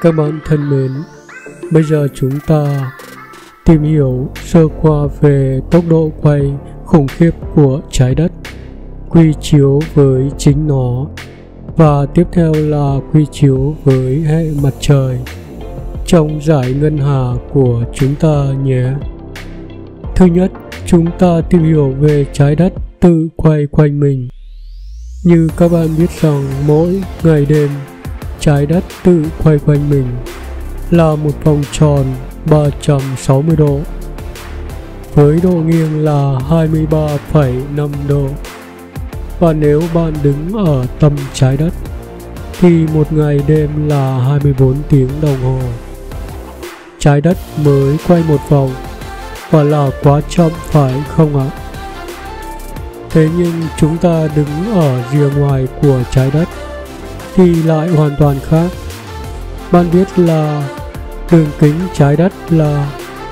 Các bạn thân mến, bây giờ chúng ta tìm hiểu sơ qua về tốc độ quay khủng khiếp của trái đất, quy chiếu với chính nó, và tiếp theo là quy chiếu với hệ mặt trời trong dải ngân hà của chúng ta nhé. Thứ nhất, chúng ta tìm hiểu về trái đất tự quay quanh mình. Như các bạn biết rằng mỗi ngày đêm, trái đất tự quay quanh mình là một vòng tròn 360 độ với độ nghiêng là 23,5 độ. Và nếu bạn đứng ở tâm trái đất thì một ngày đêm là 24 tiếng đồng hồ. Trái đất mới quay một vòng và là quá chậm phải không ạ? Thế nhưng chúng ta đứng ở rìa ngoài của trái đất thì lại hoàn toàn khác. Bạn biết là đường kính trái đất là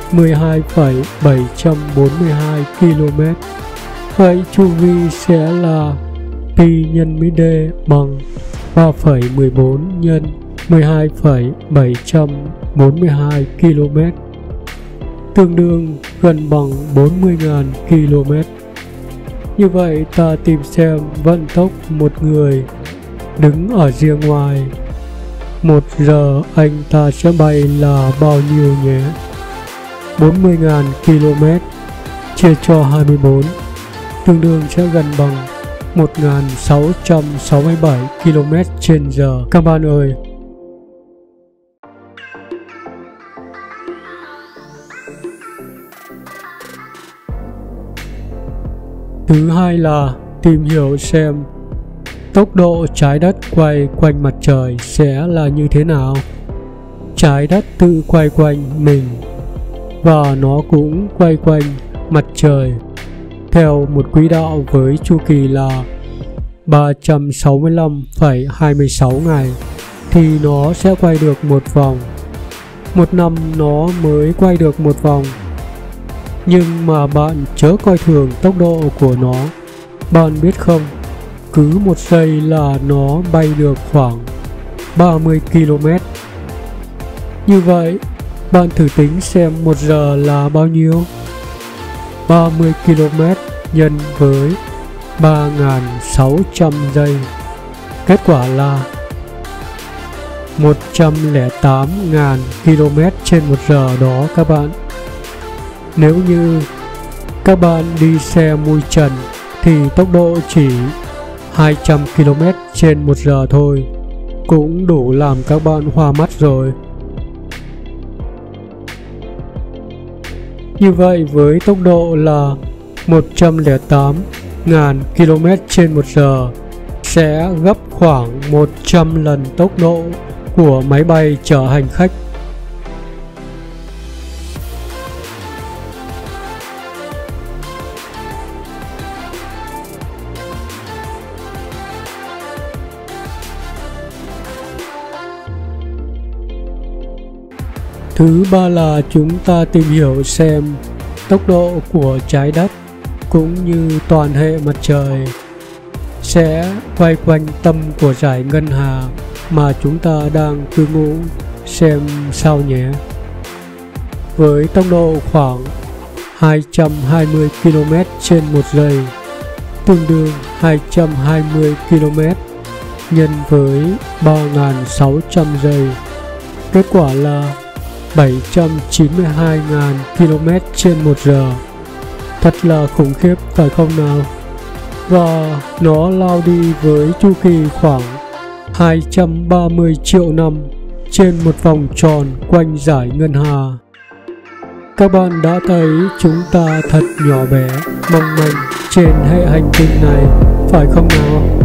12,742 km. Vậy chu vi sẽ là pi nhân với d bằng 3,14 nhân 12,742 km, tương đương gần bằng 40.000 km. Như vậy ta tìm xem vận tốc một người đứng ở rìa ngoài 1 giờ anh ta sẽ bay là bao nhiêu nhé? 40.000 km chia cho 24 tương đương sẽ gần bằng 1.667 km/h các bạn ơi. Thứ hai là tìm hiểu xem tốc độ trái đất quay quanh mặt trời sẽ là như thế nào. Trái đất tự quay quanh mình và nó cũng quay quanh mặt trời theo một quỹ đạo với chu kỳ là 365,26 ngày thì nó sẽ quay được một vòng. Một năm nó mới quay được một vòng. Nhưng mà bạn chớ coi thường tốc độ của nó. Bạn biết không, cứ một giây là nó bay được khoảng 30 km. Như vậy, bạn thử tính xem 1 giờ là bao nhiêu? 30 km nhân với 3.600 giây. Kết quả là 108.000 km/h đó các bạn. Nếu như các bạn đi xe mui trần thì tốc độ chỉ 200 km/h thôi cũng đủ làm các bạn hoa mắt rồi. Như vậy với tốc độ là 108.000 km/h sẽ gấp khoảng 100 lần tốc độ của máy bay chở hành khách. Thứ ba là chúng ta tìm hiểu xem tốc độ của trái đất cũng như toàn hệ mặt trời sẽ quay quanh tâm của dải ngân hà mà chúng ta đang cư ngụ xem sao nhé. Với tốc độ khoảng 220 km/giây tương đương 220 km nhân với 3.600 giây, kết quả là 792.000 km/h. Thật là khủng khiếp phải không nào? Và nó lao đi với chu kỳ khoảng 230 triệu năm trên một vòng tròn quanh dải ngân hà. Các bạn đã thấy chúng ta thật nhỏ bé, mong manh trên hệ hành tinh này, phải không nào?